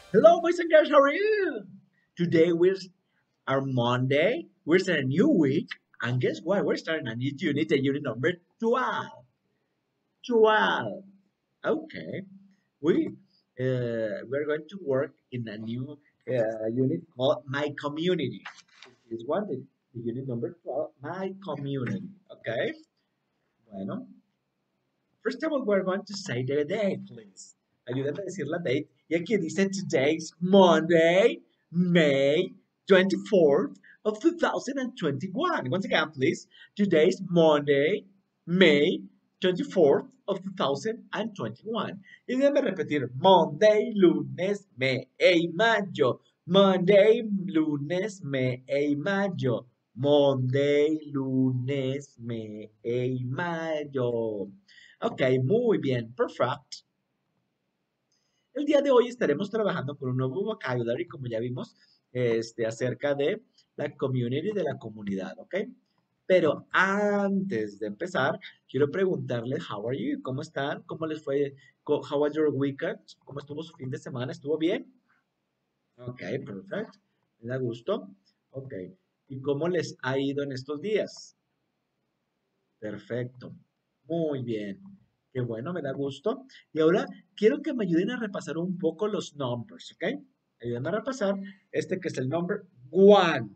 Hello, boys and girls, how are you? Today our Monday. We're starting a new week, and guess what? We're starting a new unit, the unit number 12. 12. Okay, we we're going to work in a new unit called My Community. This one, the unit number 12, My Community. Okay, bueno. First of all, we're going to say the date, please. Ayúdame a decir la date. Y aquí dice today's Monday, May 24th of 2021. Once again, please. Today's Monday, May 24th of 2021. Y déjame repetir. Monday, lunes, May, mayo. Monday, lunes, May, mayo. Monday, lunes, May, mayo. Ok, muy bien, perfect. El día de hoy estaremos trabajando con un nuevo vocabulary, como ya vimos, acerca de la community, de la comunidad, ¿ok? Pero antes de empezar, quiero preguntarles, how are you? ¿Cómo están? ¿Cómo les fue? How was your weekend? ¿Cómo estuvo su fin de semana? ¿Estuvo bien? Ok, perfect. Me da gusto. Ok. ¿Y cómo les ha ido en estos días? Perfecto. Muy bien. Qué bueno, me da gusto. Y ahora quiero que me ayuden a repasar un poco los numbers, ¿ok? Ayúdenme a repasar este que es el number one.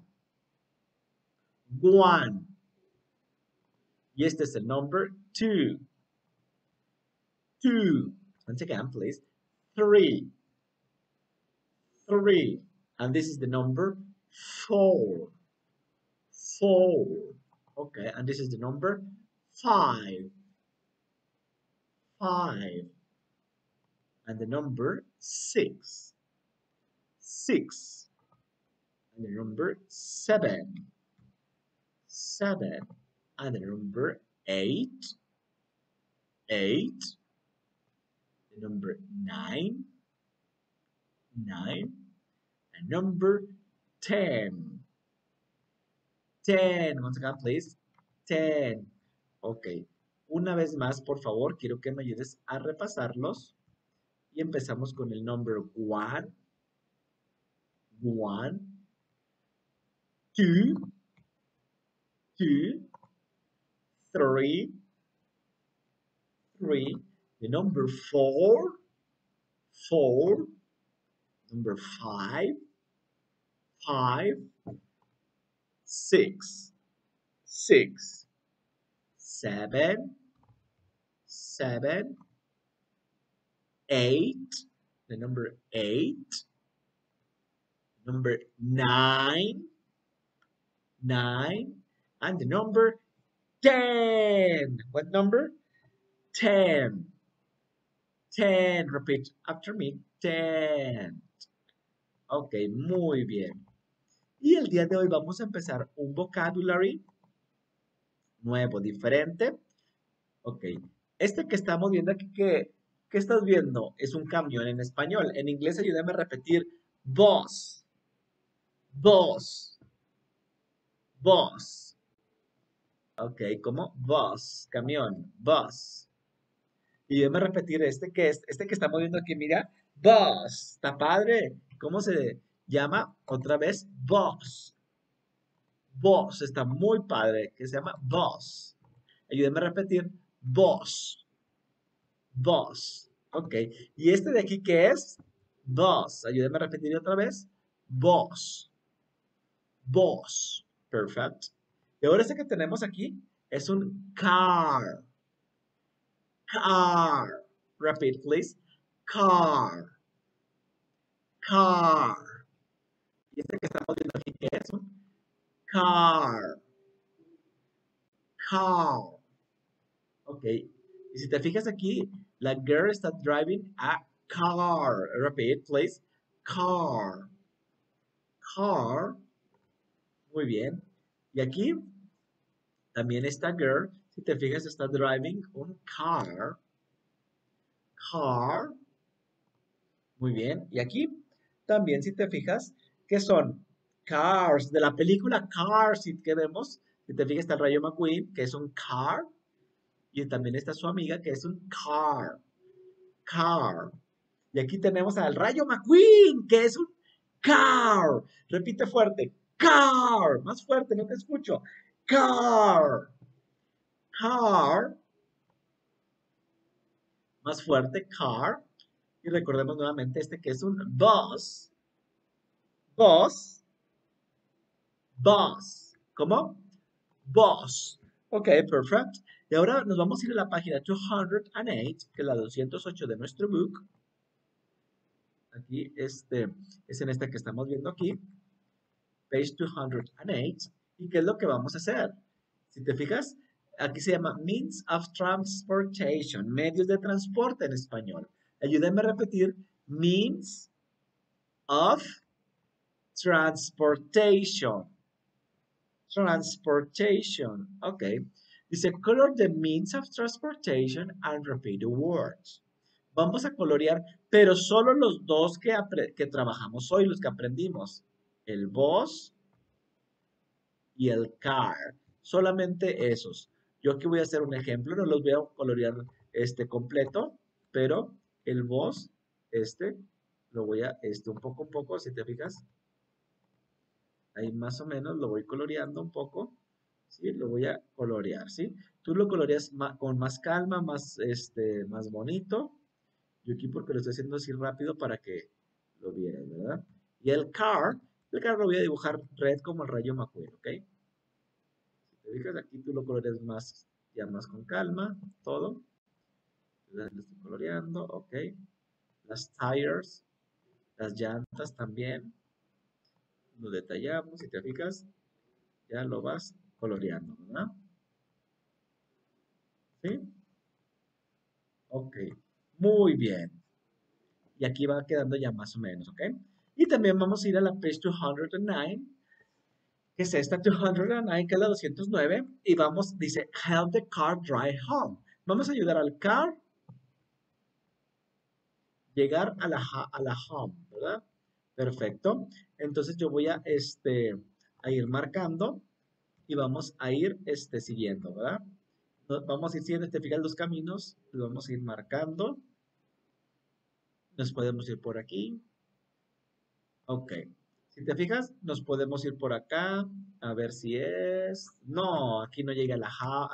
One. Y este es el number two. Two. Once again, please. Three. Three. And this is the number four. Four. Okay, and this is the number five. Five. And the number six. Six. And the number seven. Seven. And the number eight. Eight. The number nine. Nine. And number 10. 10. Once again, please. 10. Ok. Una vez más, por favor, quiero que me ayudes a repasarlos. Y empezamos con el number one. One. Two. Two. Three. Three. The number four. Four. Number five. Five. Six. Six. Seven. Seven. Eight. The number eight. Number nine. Nine. And the number 10. What number? 10. 10. Repeat after me. 10. Ok, muy bien. Y el día de hoy vamos a empezar un vocabulary nuevo, diferente. Ok. Este que estamos viendo aquí, ¿qué estás viendo? Es un camión en español. En inglés, ayúdame a repetir bus. Bus. Bus. Ok, ¿cómo? Bus. Camión. Bus. Y ayúdame a repetir este que estamos viendo aquí, mira. Bus. Está padre. ¿Cómo se llama? Otra vez, bus. Bus. Está muy padre. Que se llama bus. Ayúdame a repetir bus. Bus. Ok. ¿Y este de aquí qué es? Bus. Ayúdame a repetir otra vez. Bus. Bus. Perfect. Y ahora este que tenemos aquí es un car. Car. Repeat, please. Car. Car. Y este que estamos viendo aquí qué es un car. Car. Ok. Y si te fijas aquí, la girl está driving a car. Repeat, please. Car. Car. Muy bien. Y aquí también esta girl, si te fijas, está driving un car. Car. Muy bien. Y aquí también, si te fijas, que son cars de la película Cars, que vemos. Si te fijas, está el Rayo McQueen, que es un car. Y también está su amiga, que es un car. Car. Y aquí tenemos al Rayo McQueen, que es un car. Repite fuerte. Car. Más fuerte, no te escucho. Car. Car. Más fuerte. Car. Y recordemos nuevamente este que es un bus. Bus. Bus. ¿Cómo? Bus. Ok, perfect. Y ahora nos vamos a ir a la página 208, que es la 208 de nuestro book. Aquí, es en esta que estamos viendo aquí. Page 208. ¿Y qué es lo que vamos a hacer? Si te fijas, aquí se llama Means of Transportation, medios de transporte en español. Ayúdame a repetir, Means of Transportation. Transportation. Ok. Dice, color the means of transportation and repeat the words. Vamos a colorear, pero solo los dos que trabajamos hoy, los que aprendimos. El bus y el car. Solamente esos. Yo aquí voy a hacer un ejemplo, no los voy a colorear completo, pero el bus, lo voy a, un poco, si te fijas, ahí más o menos lo voy coloreando un poco, ¿sí? Lo voy a colorear, ¿sí? Tú lo coloreas con más calma, más bonito. Yo aquí porque lo estoy haciendo así rápido para que lo vieran, ¿verdad? Y el car lo voy a dibujar red como el Rayo McQueen, ¿ok? Si te fijas, aquí tú lo coloreas más, ya más con calma, todo. Lo estoy coloreando, ¿ok? Las tires, las llantas también, lo detallamos, si te fijas, ya lo vas coloreando, ¿verdad? ¿Sí? Ok, muy bien. Y aquí va quedando ya más o menos, ¿ok? Y también vamos a ir a la page 209, que es esta 209, que es la 209, y vamos, dice, help the car drive home. Vamos a ayudar al car llegar a la home, ¿verdad? Perfecto. Entonces yo voy a ir marcando y vamos a ir siguiendo, ¿verdad? Vamos a ir siguiendo, fijas los caminos, los vamos a ir marcando. Nos podemos ir por aquí. Ok. Si te fijas, nos podemos ir por acá. A ver si es. No, aquí no llegué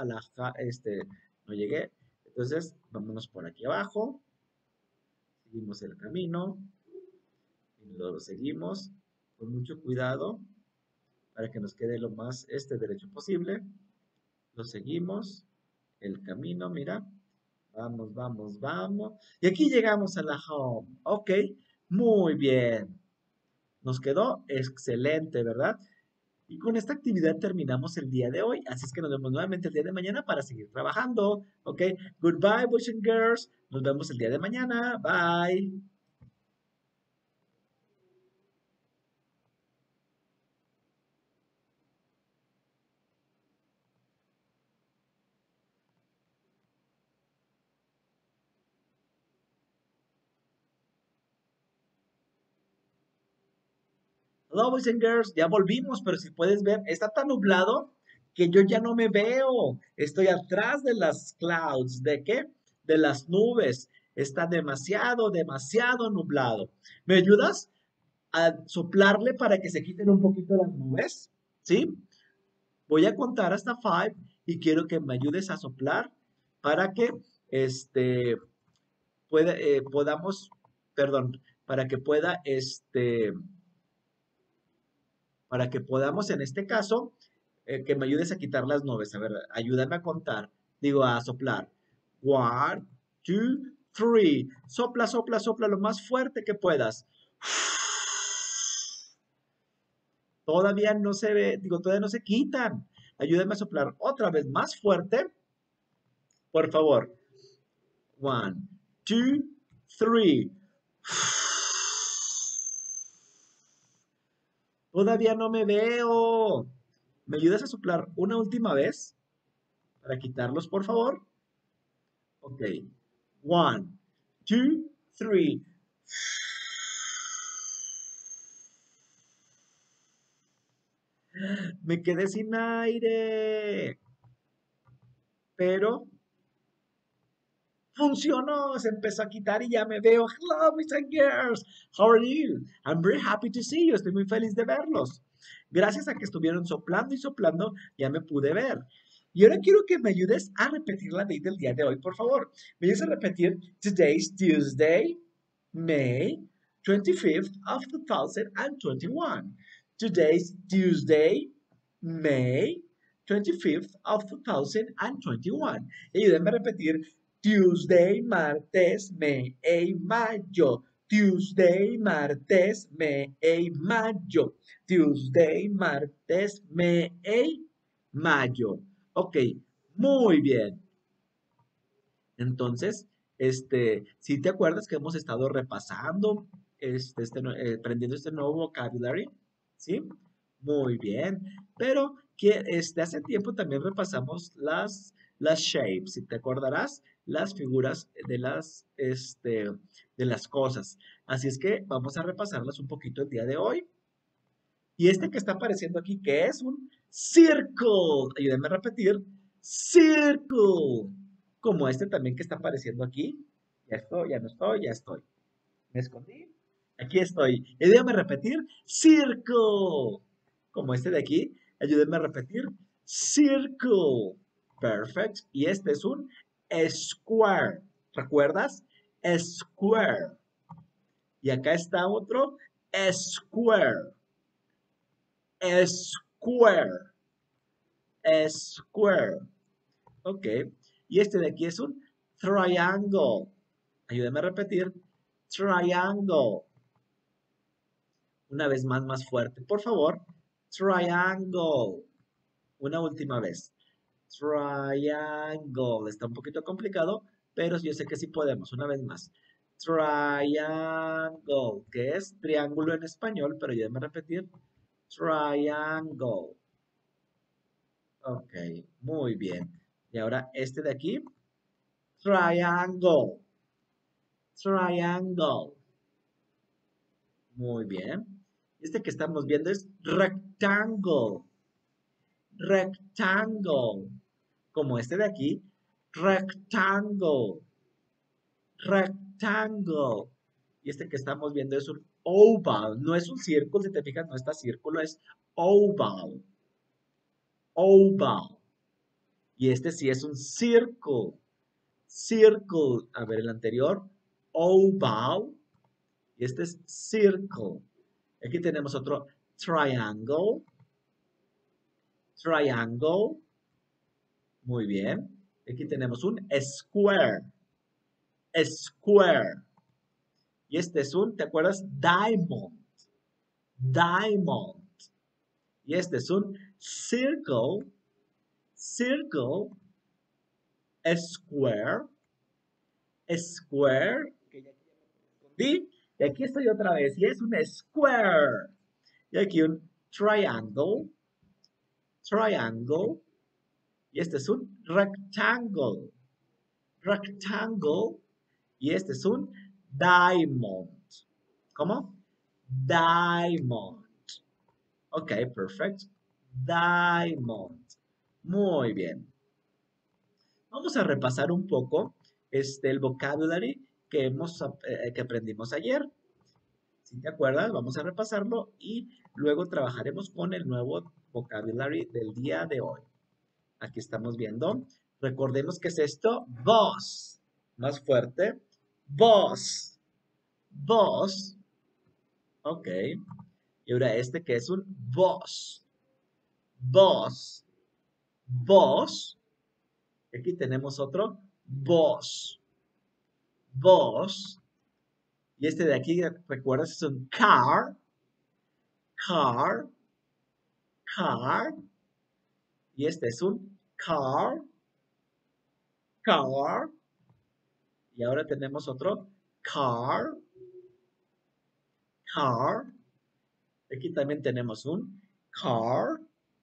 no llegué. Entonces, vámonos por aquí abajo. Seguimos el camino. Y lo seguimos con mucho cuidado para que nos quede lo más derecho posible. Lo seguimos. El camino, mira. Vamos, vamos, vamos. Y aquí llegamos a la home. Ok. Muy bien. Nos quedó excelente, ¿verdad? Y con esta actividad terminamos el día de hoy. Así es que nos vemos nuevamente el día de mañana para seguir trabajando. ¿Ok? Goodbye, boys and girls. Nos vemos el día de mañana. Bye. Hello, boys and girls. Ya volvimos, pero si puedes ver, está tan nublado que yo ya no me veo. Estoy atrás de las clouds. ¿De qué? De las nubes. Está demasiado, demasiado nublado. ¿Me ayudas a soplarle para que se quiten un poquito las nubes? ¿Sí? Voy a contar hasta 5 y quiero que me ayudes a soplar para que este podamos, perdón, para que pueda para que podamos en este caso que me ayudes a quitar las nubes. A ver, ayúdame a contar. Digo, a soplar. One, two, three. Sopla, sopla, sopla lo más fuerte que puedas. Todavía no se ve, digo, todavía no se quitan. Ayúdame a soplar otra vez más fuerte. Por favor. One, two, three. Todavía no me veo. ¿Me ayudas a soplar una última vez para quitarlos, por favor? Ok. One, two, three. Me quedé sin aire. Pero Funcionó, se empezó a quitar y ya me veo. Hello, boys and girls. How are you? I'm very happy to see you. Estoy muy feliz de verlos. Gracias a que estuvieron soplando y soplando, ya me pude ver. Y ahora quiero que me ayudes a repetir la date del día de hoy, por favor. Me ayudes a repetir Today's Tuesday, May 25th of 2021. Today's Tuesday, May 25th of 2021. Y ayúdenme a repetir Tuesday, martes, May, mayo. Tuesday, martes, May, mayo. Tuesday, martes, May, mayo. Ok, muy bien. Entonces, si te acuerdas que hemos estado repasando, aprendiendo este nuevo vocabulary, ¿sí? Muy bien. Pero que hace tiempo también repasamos las shapes, si te acordarás, las figuras de las cosas. Así es que vamos a repasarlas un poquito el día de hoy. Y este que está apareciendo aquí, que es un circle. Ayúdenme a repetir. Circle. Como este también que está apareciendo aquí. Ya estoy, ya no estoy, ya estoy. Me escondí. Aquí estoy. Y ayúdenme a repetir. Circle. Como este de aquí. Ayúdenme a repetir. Circle. Perfect. Y este es un square. ¿Recuerdas? Square. Y acá está otro square. Square. Square. Ok. Y este de aquí es un triangle. Ayúdame a repetir. Triangle. Una vez más, más fuerte. Por favor. Triangle. Una última vez. Triangle. Está un poquito complicado, pero yo sé que sí podemos. Una vez más. Triangle. Que es triángulo en español, pero ayúdame a repetir. Triangle. Ok, muy bien. Y ahora este de aquí. Triangle. Triangle. Muy bien. Este que estamos viendo es rectangle. Rectangle. Como este de aquí. Rectangle. Rectangle. Y este que estamos viendo es un oval. No es un círculo, si te fijas, no está círculo, es oval. Oval. Y este sí es un circle. Circle. A ver, el anterior. Oval. Y este es circle. Aquí tenemos otro triangle. Triangle. Muy bien. Aquí tenemos un square. Square. Y este es un, ¿te acuerdas? Diamond. Diamond. Y este es un circle. Circle. Square. Square. Y aquí estoy otra vez. Y es un square. Y aquí un triangle. Triangle. Y este es un rectangle. Rectangle. Y este es un diamond. ¿Cómo? Diamond. Ok, perfect. Diamond. Muy bien. Vamos a repasar un poco el vocabulary que aprendimos ayer. Si te acuerdas, vamos a repasarlo y luego trabajaremos con el nuevo vocabulary del día de hoy. Aquí estamos viendo. Recordemos que es esto. Boss. Más fuerte. Boss. Boss. Ok. Y ahora este que es un boss. Boss. Boss. Aquí tenemos otro. Boss. Boss. Y este de aquí, ¿recuerdas? Es un car. Car. Car. Y este es un car. Car. Y ahora tenemos otro. Car. Car. Aquí también tenemos un car.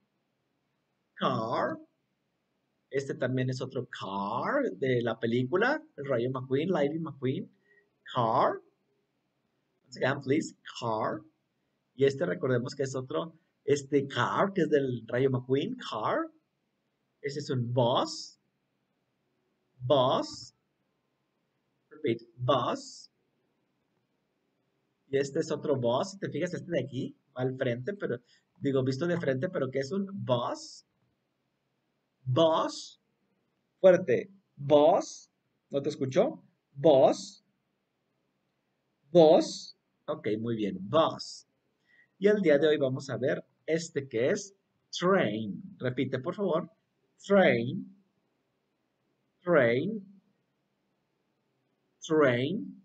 Car. Este también es otro car de la película, el Rayo McQueen, Lightning McQueen. Car. Once again, please. Car. Y este recordemos que es otro, car, que es del Rayo McQueen. Car. Este es un bus. Bus. repeat. Bus. Y este es otro bus. Si te fijas, este de aquí va al frente, pero digo, visto de frente, pero ¿qué es un bus? Bus. Fuerte. Bus. ¿No te escuchó? Bus. Bus. Ok, muy bien. Bus. Y el día de hoy vamos a ver este que es train. Repite, por favor. Train. Train. Train.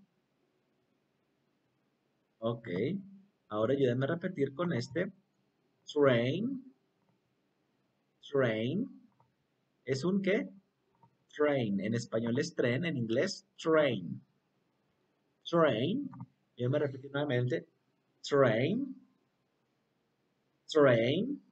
Ok. Ahora ayúdame a repetir con este. Train. Train. ¿Es un qué? Train. En español es tren, en inglés train. Train. Yo me repito nuevamente. Train. Train.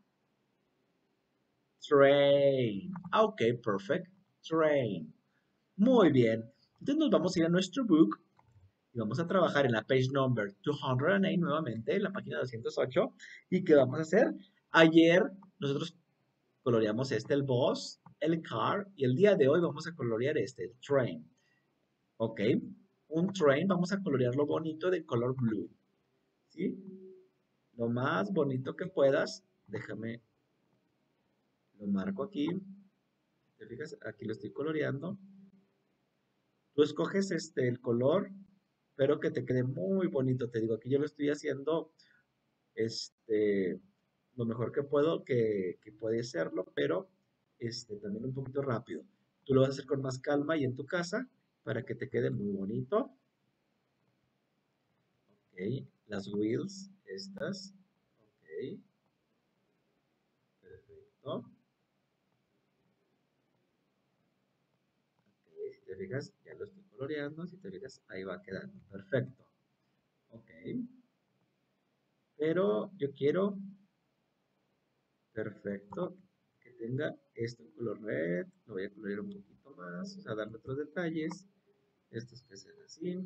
Train. Ok, perfect. Train. Muy bien. Entonces nos vamos a ir a nuestro book y vamos a trabajar en la page number 208 nuevamente, en la página 208. ¿Y qué vamos a hacer? Ayer nosotros coloreamos este, el bus, el car, y el día de hoy vamos a colorear este, el train. ¿Ok? Un train, vamos a colorearlo bonito de color blue. ¿Sí? Lo más bonito que puedas. Déjame, lo marco aquí. ¿Te fijas? Aquí lo estoy coloreando. Tú escoges este, el color, pero que te quede muy bonito. Te digo, aquí yo lo estoy haciendo este, lo mejor que puedo, que puede serlo, pero también un poquito rápido. Tú lo vas a hacer con más calma y en tu casa para que te quede muy bonito. Ok, las wheels, estas. Ok, perfecto. Ok, si te fijas, ya lo estoy coloreando. Si te fijas, ahí va quedando. Perfecto. Ok, pero yo quiero, perfecto, que tenga esto en color red. Lo voy a colorear un poquito más, o sea, darle otros detalles. Estos que sean así.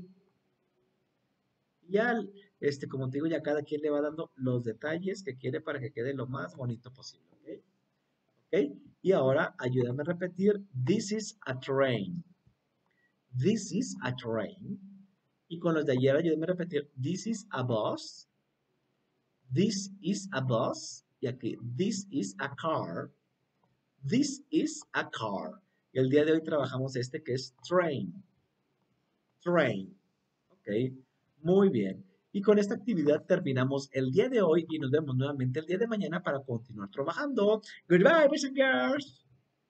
Y ya, como te digo, ya cada quien le va dando los detalles que quiere para que quede lo más bonito posible, ¿ok? ¿Ok? Y ahora ayúdame a repetir, this is a train. This is a train. Y con los de ayer ayúdame a repetir, this is a bus. This is a bus. Y aquí, this is a car. This is a car. Y el día de hoy trabajamos este que es train. Train. ¿Ok? Muy bien. Y con esta actividad terminamos el día de hoy y nos vemos nuevamente el día de mañana para continuar trabajando. Goodbye, boys and girls.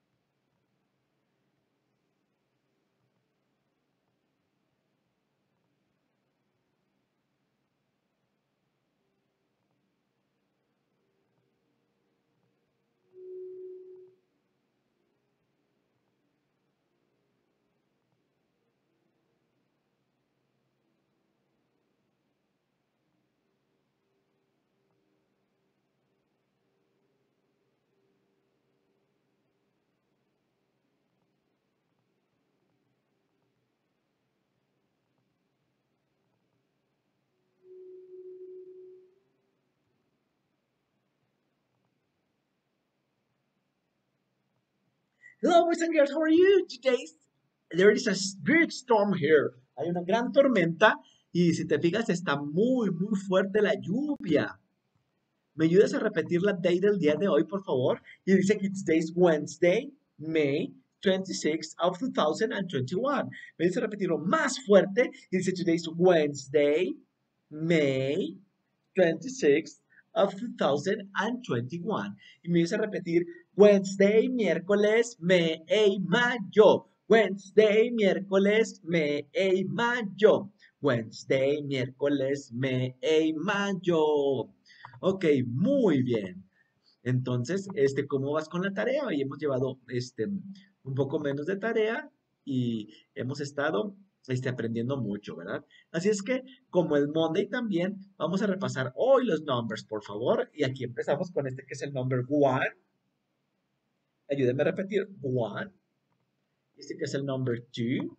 Hello, boys and girls. How are you? Today there is a big storm here. Hay una gran tormenta y si te fijas está muy, muy fuerte la lluvia. ¿Me ayudas a repetir la date del día de hoy, por favor? Y dice que today's Wednesday, May 26th of 2021. Me dice repetirlo más fuerte y dice today's Wednesday, May 26th of 2021. Y me dice repetir Wednesday, miércoles, May, mayo. Wednesday, miércoles, May, mayo. Wednesday, miércoles, May, mayo. Ok, muy bien. Entonces, ¿cómo vas con la tarea? Hoy hemos llevado un poco menos de tarea y hemos estado aprendiendo mucho, ¿verdad? Así es que, como el Monday también, vamos a repasar hoy los numbers, por favor. Y aquí empezamos con este que es el number one. Ayúdenme a repetir, one. Este que es el number two,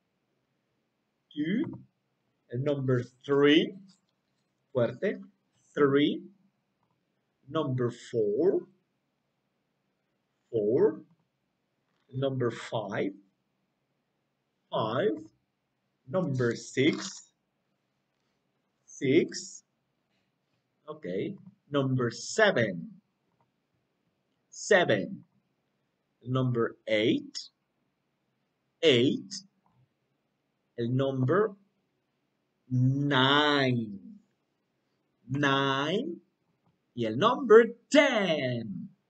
two. El number three, fuerte, three. Number four, four. Number five, five. Number 6. 6. Okay. Number 7. 7. Number 8. 8. El number 9. 9. Y el number 10.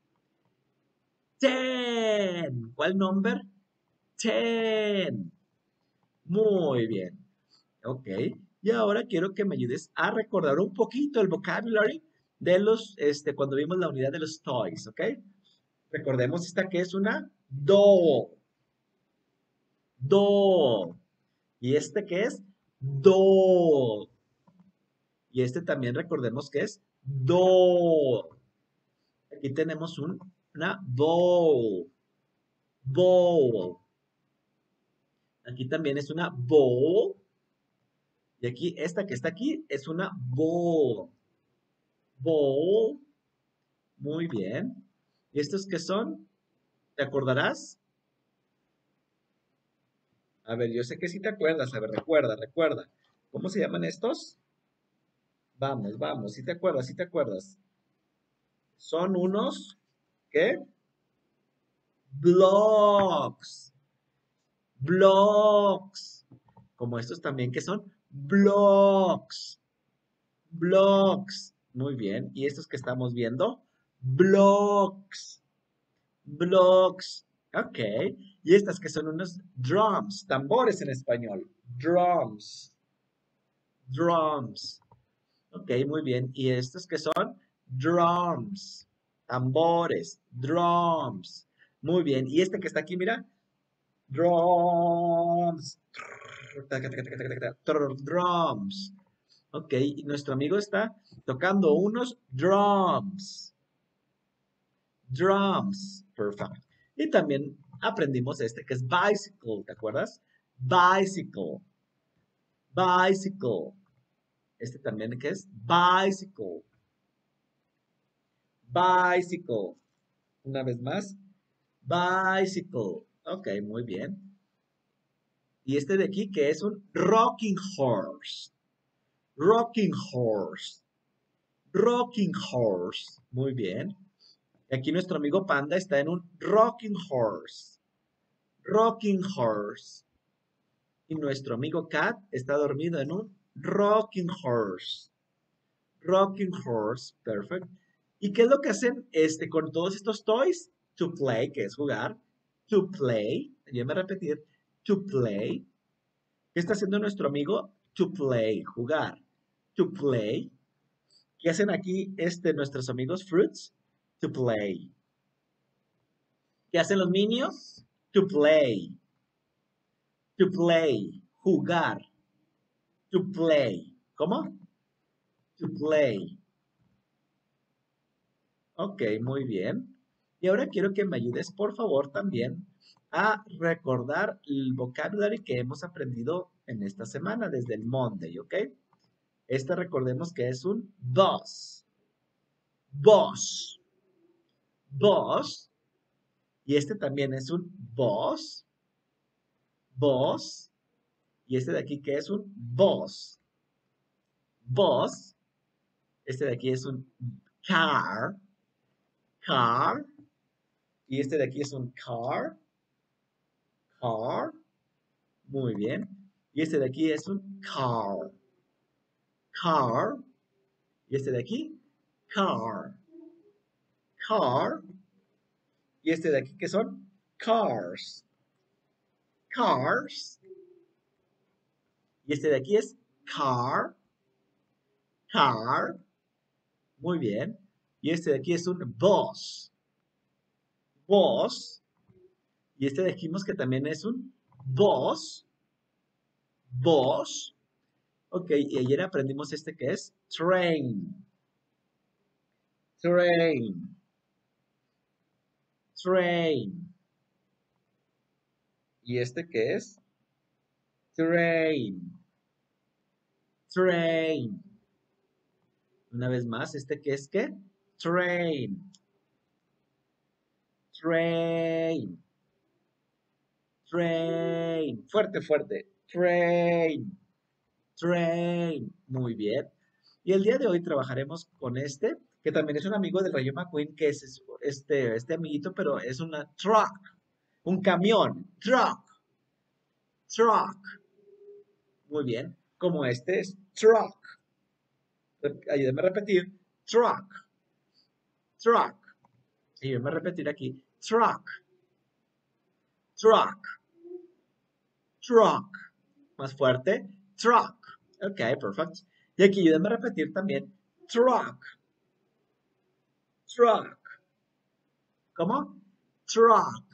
10. ¿Cuál number? 10. Muy bien. Ok. Y ahora quiero que me ayudes a recordar un poquito el vocabulary de cuando vimos la unidad de los toys, ¿ok? Recordemos esta que es una doll. Doll. Y este que es doll. Y este también recordemos que es doll. Aquí tenemos una bowl. Bowl. Aquí también es una bowl. Y aquí, esta que está aquí es una bowl. Bowl. Muy bien. ¿Y estos qué son? ¿Te acordarás? A ver, yo sé que sí te acuerdas. A ver, recuerda. ¿Cómo se llaman estos? Vamos, vamos. ¿Sí te acuerdas? ¿Sí te acuerdas? Son unos, ¿qué? Blocks. Blocks. Como estos también que son blocks. Blocks. Muy bien. ¿Y estos que estamos viendo? Blocks. Blocks. Ok. Y estas que son unos drums, tambores en español. Drums. Drums. Ok, muy bien. ¿Y estos que son? Drums. Tambores. Drums. Muy bien. ¿Y este que está aquí, mira? Drums. Drums. Ok, y nuestro amigo está tocando unos drums. Drums. Perfect. Y también aprendimos este que es bicycle, ¿te acuerdas? Bicycle. Bicycle. Este también que es bicycle. Bicycle. Una vez más. Bicycle. Ok, muy bien. Y este de aquí que es un rocking horse. Rocking horse. Rocking horse. Muy bien. Y aquí nuestro amigo Panda está en un rocking horse. Rocking horse. Y nuestro amigo Cat está dormido en un rocking horse. Rocking horse. Perfect. ¿Y qué es lo que hacen con todos estos toys? To play, que es jugar. To play. Yo me repetir. To play. ¿Qué está haciendo nuestro amigo? To play, jugar. To play. ¿Qué hacen aquí nuestros amigos Fruits? To play. ¿Qué hacen los Minions? To play. To play. Jugar. To play. ¿Cómo? To play. Ok, muy bien. Y ahora quiero que me ayudes, por favor, también a recordar el vocabulario que hemos aprendido en esta semana, desde el Monday, ¿ok? Recordemos que es un bus. Bus. Bus. Y también es un bus. Bus. Y de aquí que es un bus. Bus. De aquí es un car. Car. Y de aquí es un car. Car. Muy bien. Y de aquí es un car. Car. Y de aquí, car. Car. Y de aquí que son cars. Cars. Y de aquí es car. Car. Muy bien. Y de aquí es un bus. Bus. Y dijimos que también es un bus. Bus. Ok, y ayer aprendimos que es train. Train. Train. ¿Y qué es? Train. Train. Una vez más, qué es qué? Train. Train. Train. Fuerte, fuerte. train, train. Muy bien. Y el día de hoy trabajaremos con este, que también es un amigo del Rayo McQueen, que es este amiguito, pero es una truck, un camión, truck, truck. Muy bien. Como este es truck. Ayúdame a repetir, truck, truck. Ayúdame a repetir aquí, truck, truck, truck. Más fuerte, truck. Ok, perfecto. Y aquí ayúdame a repetir también, truck, truck. ¿Cómo? Truck,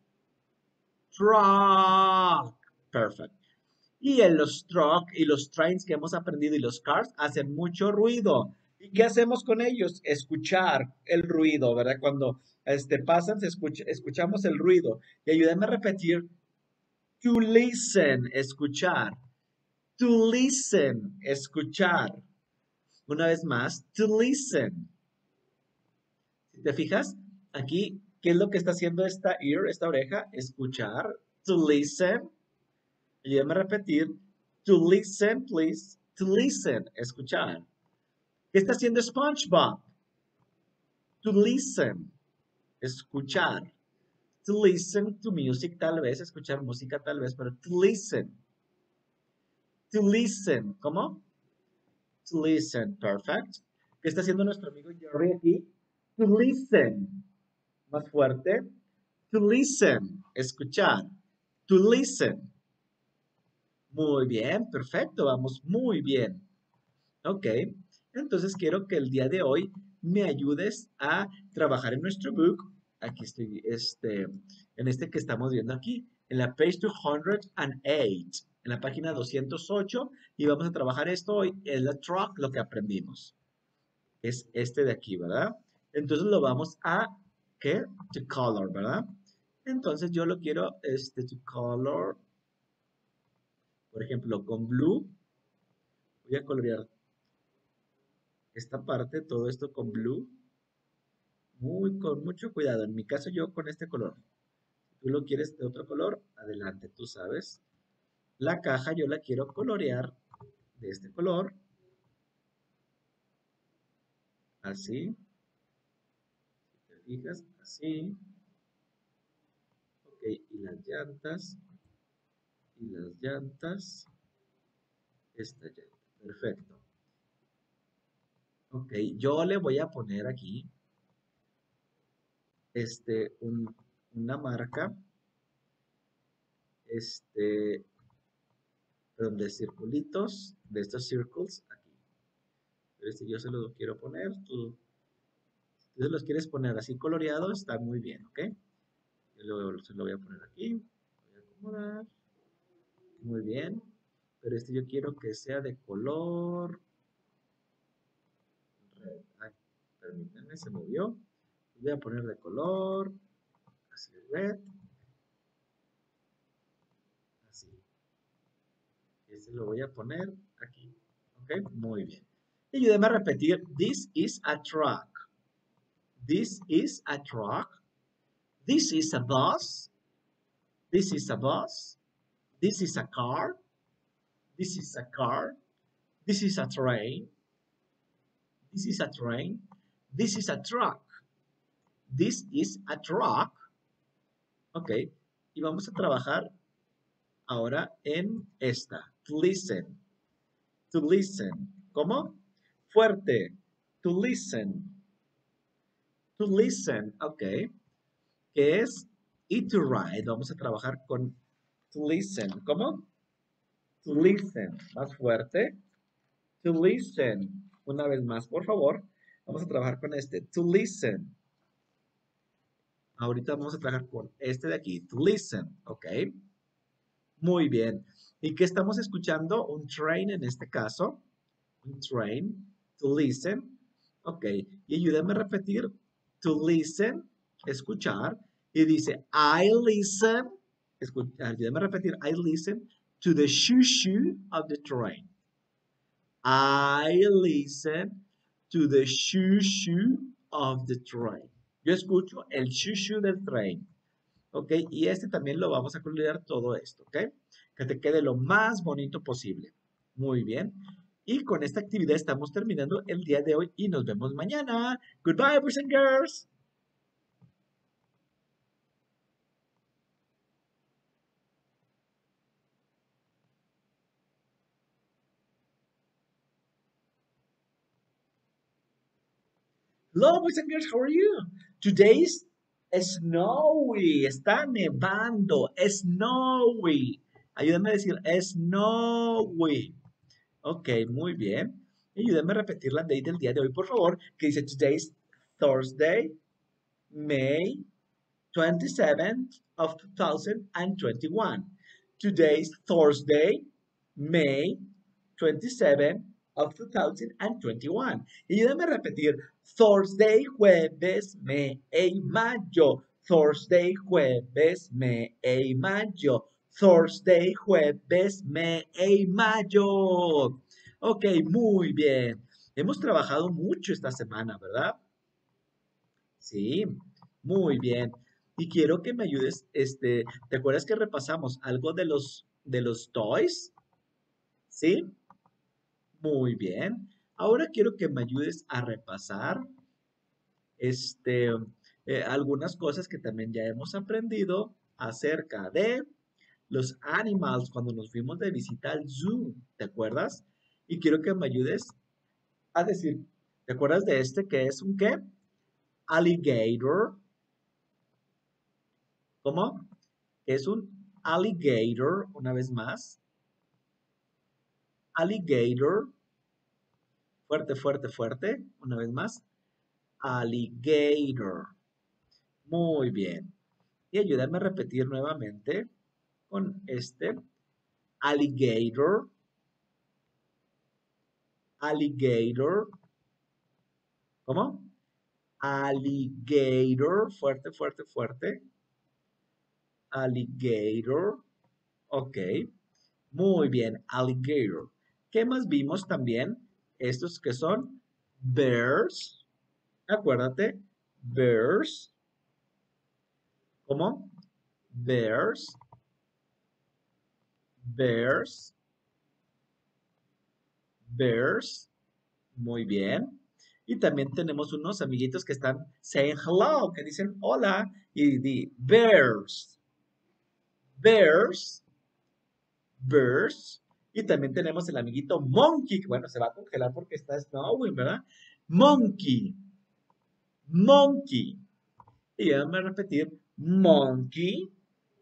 truck. Perfect. Y en los truck y los trains que hemos aprendido y los cars hacen mucho ruido. ¿Y qué hacemos con ellos? Escuchar el ruido, ¿verdad? Cuando pasan, escuchamos el ruido. Y ayúdame a repetir, to listen, escuchar. To listen, escuchar. Una vez más, to listen. Si te fijas, aquí, ¿qué es lo que está haciendo esta ear, esta oreja? Escuchar. To listen. Ayúdame a repetir. To listen, please. To listen, escuchar. ¿Qué está haciendo SpongeBob? To listen, escuchar. To listen to music, tal vez, escuchar música, tal vez, pero to listen. To listen, ¿cómo? To listen, perfect. ¿Qué está haciendo nuestro amigo Jerry aquí? To listen, más fuerte. To listen, escuchar. To listen. Muy bien, perfecto, vamos muy bien. Ok, entonces quiero que el día de hoy me ayudes a trabajar en nuestro book. Aquí estoy, en este que estamos viendo aquí, en la page 208, en la página 208, y vamos a trabajar esto hoy, en la truck, lo que aprendimos. Es este de aquí, ¿verdad? Entonces lo vamos a, ¿qué? To color, ¿verdad? Entonces yo lo quiero, to color, por ejemplo, con blue. Voy a colorear esta parte, todo esto con blue. Con mucho cuidado. En mi caso, yo con este color. Si tú lo quieres de otro color, adelante, tú sabes. La caja yo la quiero colorear de este color. Así. Si te fijas, así. Ok, y las llantas. Y las llantas. Esta llanta. Perfecto. Ok, yo le voy a poner aquí, una marca, este, de circulitos, de estos circles, aquí. Pero yo se los quiero poner, tú los quieres poner así coloreados, está muy bien, ¿ok? Se lo voy a poner aquí, voy a acomodar, muy bien. Pero yo quiero que sea de color red. Ay, permítanme, se movió. Voy a poner de color, así red, así. Lo voy a poner aquí, ¿ok? Muy bien. Y ayúdame a repetir, this is a truck. This is a truck. This is a bus. This is a bus. This is a car. This is a car. This is a train. This is a train. This is a truck. This is a truck. Ok. Y vamos a trabajar ahora en esta. To listen. To listen. ¿Cómo? Fuerte. To listen. To listen. Ok. ¿Qué es? Y to write. Vamos a trabajar con to listen. ¿Cómo? To listen. Más fuerte. To listen. Una vez más, por favor. Vamos a trabajar con este. To listen. Ahorita vamos a trabajar con este de aquí. To listen. ¿Ok? Muy bien. ¿Y qué estamos escuchando? Un train en este caso. Un train. To listen. Ok. Y ayúdame a repetir. To listen. Escuchar. Y dice, I listen. Ayúdame a repetir. I listen to the shoo-shoo of the train. I listen to the shoo-shoo of the train. Yo escucho el shoo-shoo del tren. ¿Ok? Y también lo vamos a colorear todo esto. ¿Ok? que te quede lo más bonito posible. Muy bien. Y con esta actividad estamos terminando el día de hoy y nos vemos mañana. Goodbye, boys and girls. Hello, boys and girls, how are you? Today's snowy. Está nevando. Snowy. Ayúdame a decir snowy. Ok, muy bien. Y ayúdame a repetir la date del día de hoy, por favor, que dice today's Thursday, May 27th of 2021. Today's Thursday, May 27 of 2021. Y ayúdame a repetir Thursday, jueves, May, mayo. Thursday, jueves, May, mayo. Thursday, jueves, May, mayo. Ok, muy bien. Hemos trabajado mucho esta semana, ¿verdad? Sí, muy bien. Y quiero que me ayudes, ¿te acuerdas que repasamos algo de los toys? Sí, muy bien. Ahora quiero que me ayudes a repasar, este, algunas cosas que también ya hemos aprendido acerca de los animals cuando nos fuimos de visita al zoo, ¿te acuerdas? Y quiero que me ayudes a decir, ¿te acuerdas de este que es un qué? Alligator. ¿Cómo? Es un alligator, una vez más. Alligator. Fuerte, fuerte, fuerte. Una vez más. Alligator. Muy bien. Y ayúdame a repetir nuevamente con este. Alligator. Alligator. ¿Cómo? Alligator. Fuerte, fuerte, fuerte. Alligator. Ok. Muy bien. Alligator. ¿Qué más vimos también? Estos que son bears. Acuérdate. Bears. ¿Cómo? Bears. Bears. Bears. Muy bien. Y también tenemos unos amiguitos que están saying hello, que dicen hola. Y di bears. Bears. Bears. Y también tenemos el amiguito monkey, que bueno, se va a congelar porque está snowing, ¿verdad? Monkey. Monkey. Y vamos a repetir monkey.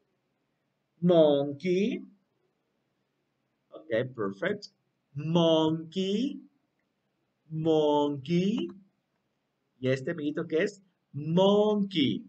Monkey. Okay, perfect. Monkey. Monkey. Y este amiguito que es monkey.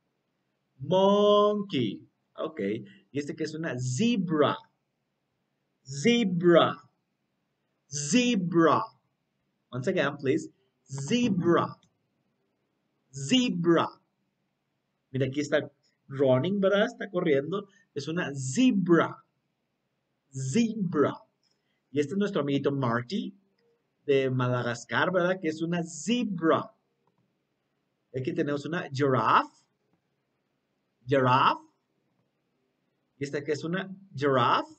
Monkey. Ok. Y este que es una zebra. Zebra. Zebra. Once again, please. Zebra. Zebra. Mira, aquí está running, ¿verdad? Está corriendo. Es una zebra. Zebra. Y este es nuestro amiguito Marty de Madagascar, ¿verdad? Que es una zebra. Aquí tenemos una giraffe. Giraffe. Y esta que es una giraffe.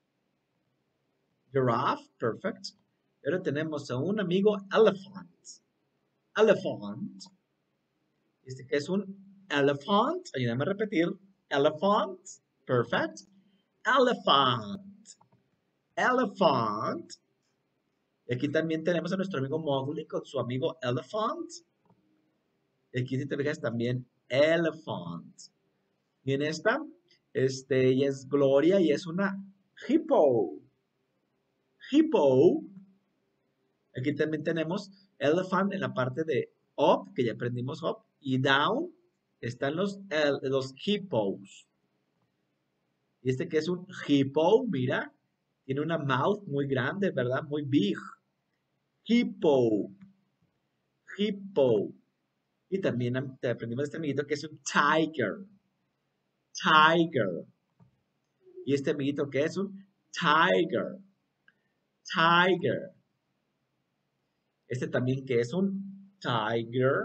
Giraffe. Perfect. Y ahora tenemos a un amigo elephant. Elephant. Este que es un elephant. Ayúdame a repetir. Elephant. Perfect. Elephant. Elephant. Y aquí también tenemos a nuestro amigo Mowgli con su amigo Elephant. Y aquí si te fijas también Elephant. Y en esta, ella es Gloria y es una hippo. Hippo. Aquí también tenemos elephant en la parte de up, que ya aprendimos up, y down están los hippos. Y este que es un hippo, mira, tiene una mouth muy grande, ¿verdad? Muy big. Hippo. Hippo. Y también aprendimos este amiguito que es un tiger. Tiger. Y este amiguito que es un tiger. Tiger. Este también que es un tiger.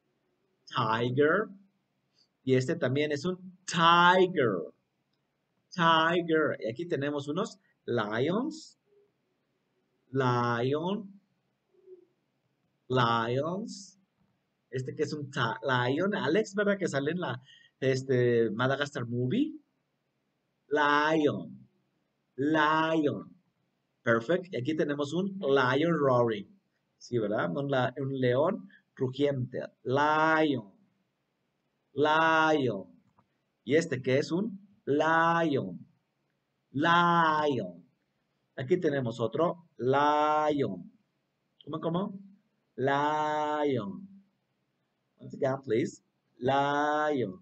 Tiger. Y este también es un tiger. tiger. Y aquí tenemos unos lions, lion, lions. Este que es un lion, Alex, ¿verdad? Que sale en la Madagascar Movie. Lion, lion. Perfect. Y aquí tenemos un lion roaring. Sí, ¿verdad? Un león rugiente. Lion, lion. Y este que es un lion, lion. Aquí tenemos otro lion. ¿Cómo? Lion. Once again, please. Lion.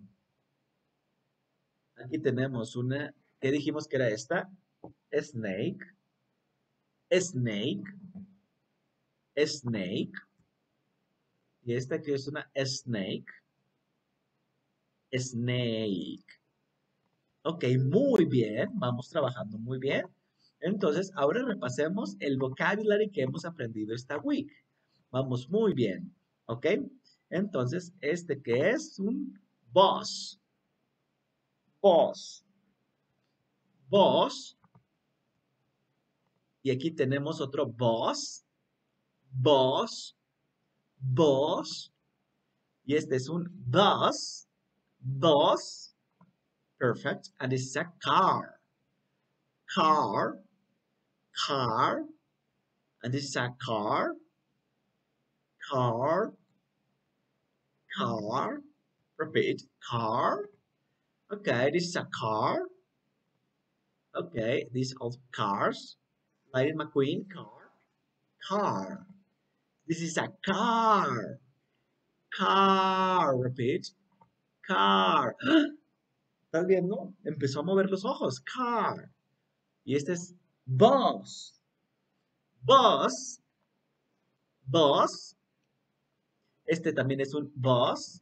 Aquí tenemos una, ¿qué dijimos que era esta? Snake, snake, snake. Y esta que es una snake, snake. Ok, muy bien, vamos trabajando muy bien. Entonces, ahora repasemos el vocabulary que hemos aprendido esta week. Vamos muy bien, ¿ok? Entonces, este que es un boss, boss, boss. Y aquí tenemos otro boss, boss, boss. Y este es un bus, bus. Perfect. And this is a car, car, car. And this is a car, car, car. Repeat, car. Okay, this is a car. Okay, these are cars. Lightning McQueen, car, car. This is a car, car. Repeat, car. ¿Estás viendo? Empezó a mover los ojos. Car. Y este es bus. Bus. Bus. Este también es un bus.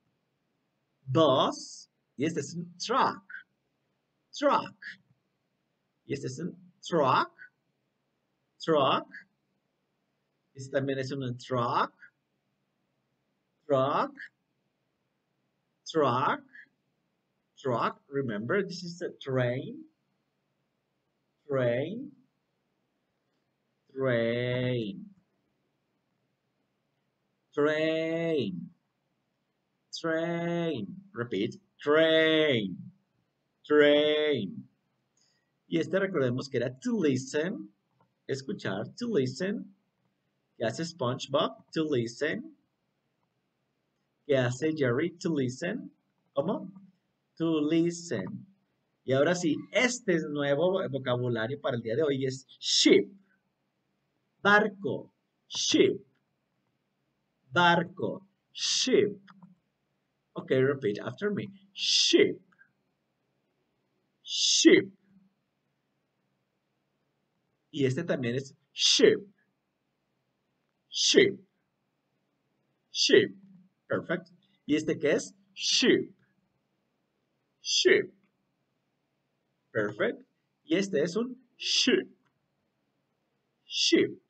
Bus. Y este es un truck. Truck. Y este es un truck. Truck. Este también es un truck. Truck. Truck. Truck. Remember, this is a train. Train. Train. Train. Train. Repeat. Train. Train. Y este recordemos que era to listen, escuchar, to listen. ¿Qué hace SpongeBob? To listen. ¿Qué hace Jerry? To listen. ¿Cómo? To listen. Y ahora sí, este es nuevo vocabulario para el día de hoy es ship, barco, ship, barco, ship. Okay, repeat after me. Ship, ship. Y este también es ship, ship, ship. Perfect. ¿Y este qué es? Ship, ship. Perfect. Y este es un ship, ship,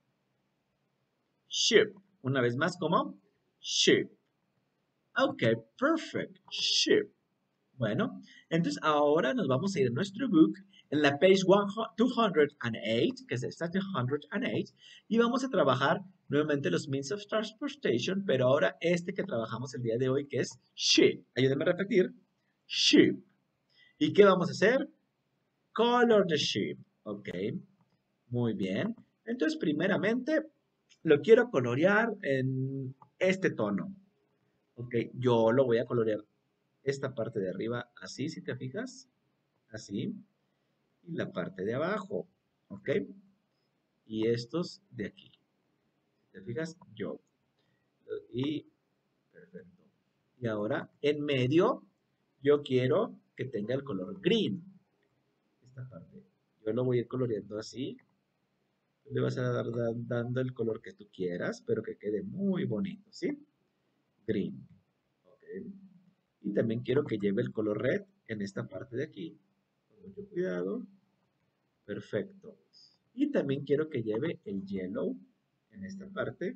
ship. Una vez más, ¿cómo? Ship. Ok, perfect. Ship. Bueno, entonces ahora nos vamos a ir a nuestro book en la page 208, que es esta 208, y vamos a trabajar nuevamente los means of transportation, pero ahora este que trabajamos el día de hoy, que es ship. Ayúdenme a repetir. Ship. ¿Y qué vamos a hacer? Color the ship. Ok, muy bien. Entonces, primeramente, lo quiero colorear en este tono. Ok, yo lo voy a colorear esta parte de arriba así, si te fijas. Así. Y la parte de abajo. Ok. Y estos de aquí. Si te fijas, yo. Y perfecto. Y ahora, en medio, yo quiero que tenga el color green. Esta parte. Yo lo voy a ir coloreando así. Le vas a dar dando el color que tú quieras, pero que quede muy bonito, ¿sí? Green. Ok. Y también quiero que lleve el color red en esta parte de aquí. Con mucho cuidado. Perfecto. Y también quiero que lleve el yellow en esta parte.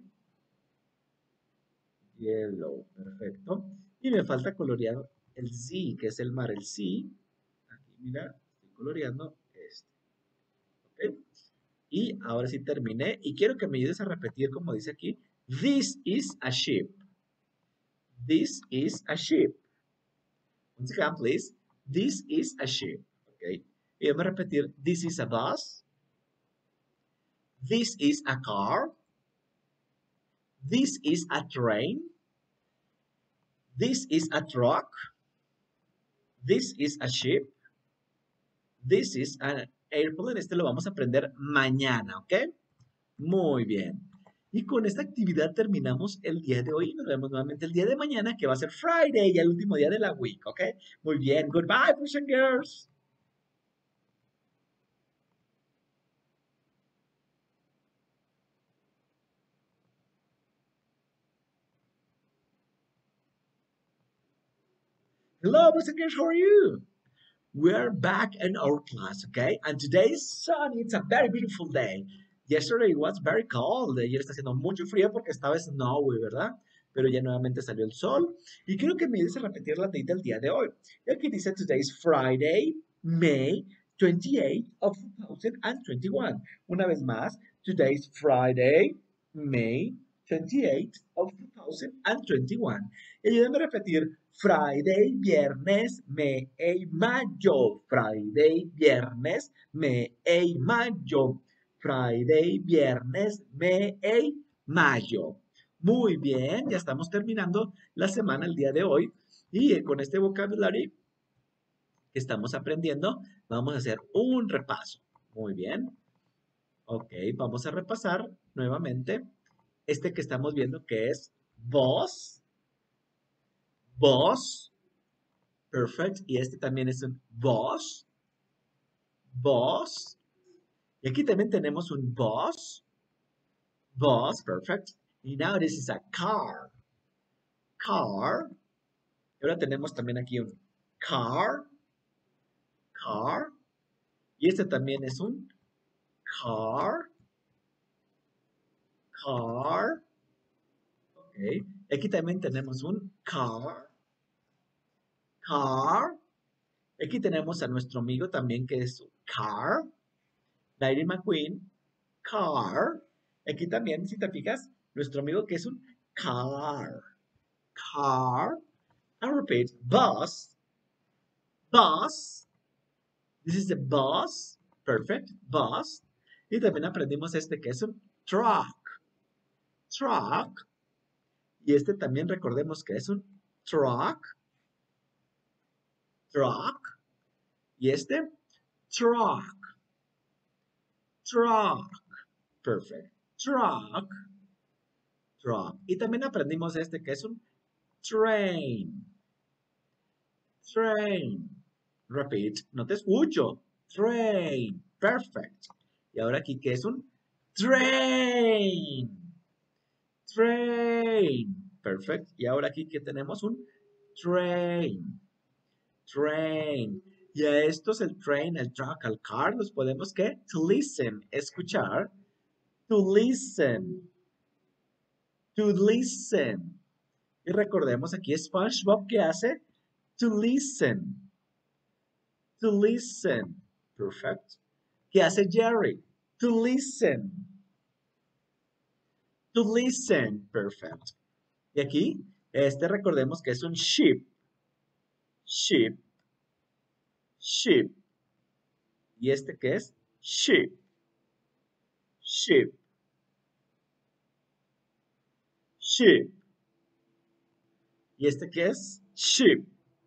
Yellow. Perfecto. Y me falta colorear el Z, que es el mar, el C. Aquí mira, estoy coloreando este. ¿Ok? Y ahora sí terminé. Y quiero que me ayudes a repetir como dice aquí. This is a sheep. This is a sheep. Once again, please. This is a sheep. ¿Ok? Y vamos a repetir. This is a bus. This is a car. This is a train. This is a truck. This is a sheep. This is an airplane. Este lo vamos a aprender mañana, ¿ok? Muy bien. Y con esta actividad terminamos el día de hoy. Nos vemos nuevamente el día de mañana, que va a ser Friday, y el último día de la week, ¿ok? Muy bien. Goodbye, boys and girls. Hello, boys and girls. How are you? We're back in our class, okay? And today is sunny. It's a very beautiful day. Yesterday it was very cold. Ayer está haciendo mucho frío porque estaba snowy, ¿verdad? Pero ya nuevamente salió el sol. Y quiero que me dices repetir la date del día de hoy. Y aquí dice today is Friday, May 28 of 2021. Una vez más, today is Friday, May 28 of 2021. Y ayúdame a repetir Friday, viernes, me, mayo. Friday, viernes, me, mayo. Friday, viernes, me, mayo. Muy bien, ya estamos terminando la semana el día de hoy. Y con este vocabulario que estamos aprendiendo, vamos a hacer un repaso. Muy bien. Ok, vamos a repasar nuevamente este que estamos viendo que es vos, vos. Perfect. Y este también es un boss. Boss. Y aquí también tenemos un boss. Boss. Perfect. Y now this is a car. Car. Y ahora tenemos también aquí un car. Car. Y este también es un car. Car. Ok. Y aquí también tenemos un car. Car. Y aquí tenemos a nuestro amigo también que es car. Lightning McQueen. Car. Aquí también, si te fijas, nuestro amigo que es un car. Car. And repeat, bus. Bus. This is the bus. Perfect. Bus. Y también aprendimos este que es un truck. Truck. Y este también recordemos que es un truck. Truck. Y este, truck. Truck. Perfect. Truck. Truck. Y también aprendimos este que es un train. Train. Repeat. No te escucho. Train. Perfect. Y ahora aquí, ¿qué es un train? Train. Perfect. Y ahora aquí, ¿qué tenemos? Un train. Train. Y a estos, el train, el truck, el car, los podemos, ¿qué? To listen. Escuchar. To listen. To listen. Y recordemos aquí SpongeBob, ¿qué hace? To listen. To listen. Perfect. ¿Qué hace Jerry? To listen. To listen. Perfect. Y aquí, este recordemos que es un sheep. Sheep. Sheep. ¿Y este qué es? Sheep. Sheep. Sheep. ¿Y este qué es? Sheep.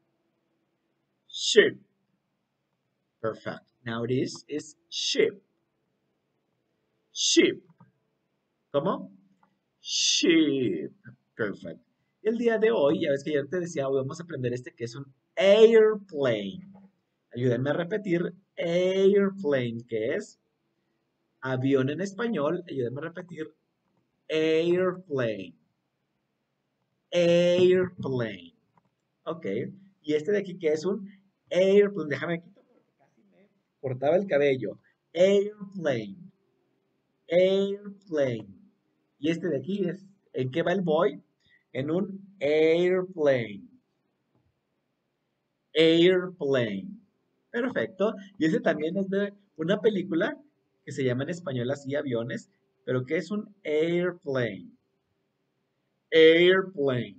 Sheep. Perfect. Now this is sheep. Sheep. ¿Cómo? Sheep. Perfect. El día de hoy, ya ves que ya te decía, hoy vamos a aprender este que es un airplane. Ayúdenme a repetir airplane, que es avión en español. Ayúdenme a repetir airplane. Airplane. Ok. Y este de aquí que es un airplane. Déjame quitar porque casi me cortaba el cabello. Airplane. Airplane. Y este de aquí es, ¿en qué va el boy? En un airplane. Airplane. Perfecto. Y ese también es de una película que se llama en español así aviones, pero que es un airplane. Airplane.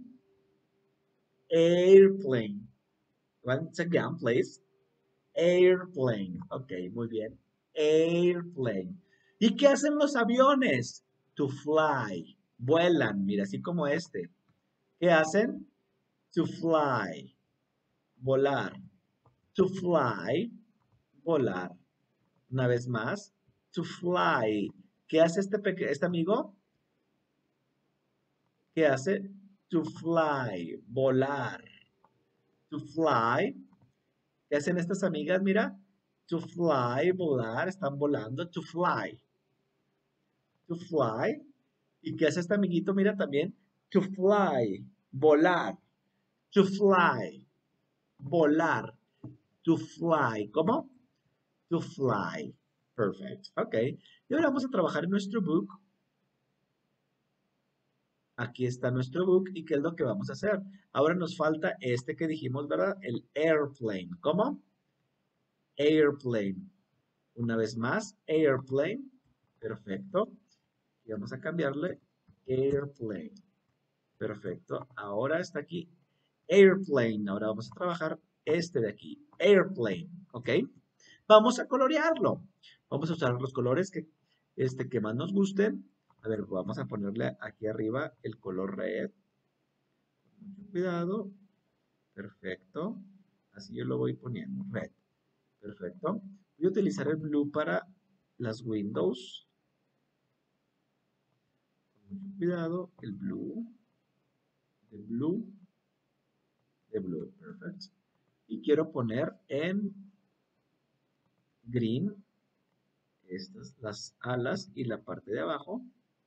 Airplane. Once again, please. Airplane. Ok, muy bien. Airplane. ¿Y qué hacen los aviones? To fly. Vuelan, mira, así como este. ¿Qué hacen? To fly. Volar. To fly. Volar. Una vez más. To fly. ¿Qué hace este amigo? ¿Qué hace? To fly. Volar. To fly. ¿Qué hacen estas amigas? Mira. To fly, volar, están volando. To fly. To fly. ¿Y qué hace este amiguito? Mira también. To fly. Volar. To fly. Volar. To fly. ¿Cómo? To fly. Perfect. Ok. Y ahora vamos a trabajar en nuestro book. Aquí está nuestro book. ¿Y qué es lo que vamos a hacer? Ahora nos falta este que dijimos, ¿verdad? El airplane. ¿Cómo? Airplane. Una vez más, airplane. Perfecto. Y vamos a cambiarle airplane. Perfecto. Ahora está aquí airplane. Ahora vamos a trabajar este de aquí. Airplane. ¿Ok? Vamos a colorearlo. Vamos a usar los colores que más nos gusten. A ver, vamos a ponerle aquí arriba el color red. Mucho cuidado. Perfecto. Así yo lo voy poniendo. Red. Perfecto. Voy a utilizar el blue para las windows. Con mucho cuidado. El blue. De blue. De blue. Perfecto. Y quiero poner en green estas, las alas y la parte de abajo.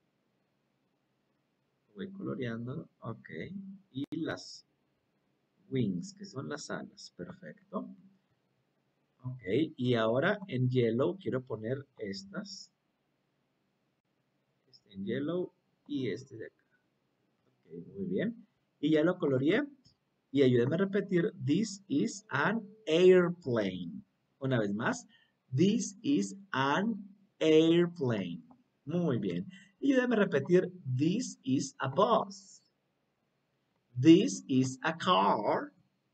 Voy coloreando. Ok. Y las wings, que son las alas. Perfecto. Ok. Y ahora en yellow quiero poner estas. Este en yellow y este de acá. Ok, muy bien. Y ya lo coloreé. Y ayúdame a repetir. This is an airplane. Una vez más. This is an airplane. Muy bien. Y ayúdame a repetir. This is a bus. This is a car.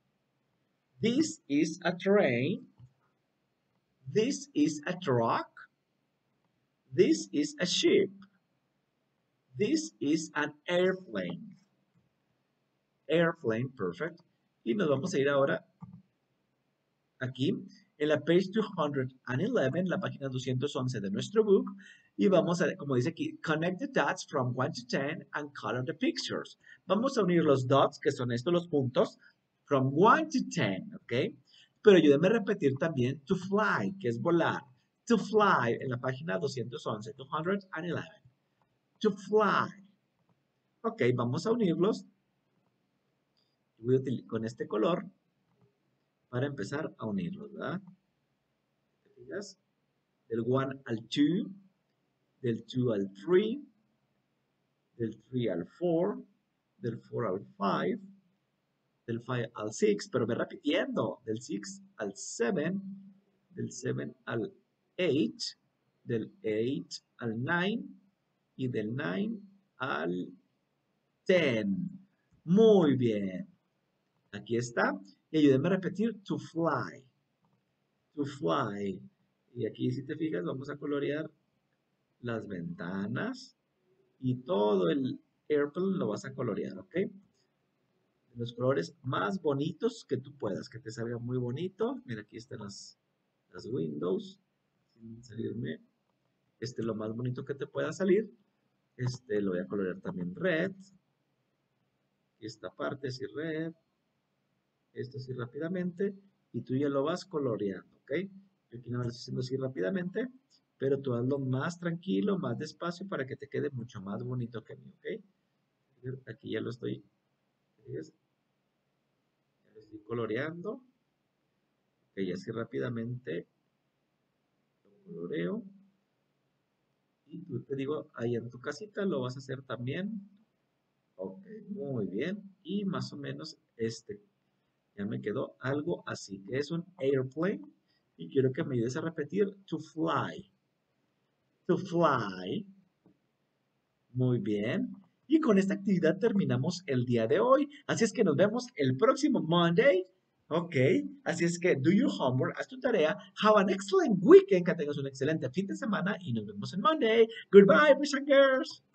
This is a train. This is a truck. This is a ship. This is an airplane. Airplane, perfect. Y nos vamos a ir ahora aquí en la page 211, la página 211 de nuestro book. Y vamos a, como dice aquí, connect the dots from 1 to 10 and color the pictures. Vamos a unir los dots, que son estos los puntos, from 1 to 10, ¿ok? Pero ayúdenme a repetir también to fly, que es volar. To fly en la página 211, 211. To fly. Ok, vamos a unirlos. Voy a utilizar con este color para empezar a unirlos, ¿verdad? ¿Te fijas? Del 1 al 2, del 2 al 3, del 3 al 4, del 4 al 5, del 5 al 6, pero ve repitiendo, del 6 al 7, del 7 al 8, del 8 al 9 y del 9 al 10. Muy bien. Aquí está. Y ayúdenme a repetir to fly. To fly. Y aquí, si te fijas, vamos a colorear las ventanas y todo el airplane lo vas a colorear, ¿ok? Los colores más bonitos que tú puedas, que te salga muy bonito. Mira, aquí están las windows. Sin salirme. Lo más bonito que te pueda salir. Lo voy a colorear también red. Y esta parte así red. Esto así rápidamente. Y tú ya lo vas coloreando, ¿ok? Yo aquí no lo estoy haciendo así rápidamente. Pero tú hazlo más tranquilo, más despacio para que te quede mucho más bonito que a mí, ¿ok? Aquí ya lo estoy, ¿ves? Ya lo estoy coloreando. Ok, y así rápidamente lo coloreo. Y tú te digo, ahí en tu casita lo vas a hacer también. Ok, muy bien. Y más o menos ya me quedó algo así, que es un airplane. Y quiero que me ayudes a repetir to fly. To fly. Muy bien. Y con esta actividad terminamos el día de hoy. Así es que nos vemos el próximo Monday. Ok. Así es que do your homework, haz tu tarea. Have an excellent weekend. Que tengas un excelente fin de semana y nos vemos en Monday. Goodbye, boys and girls.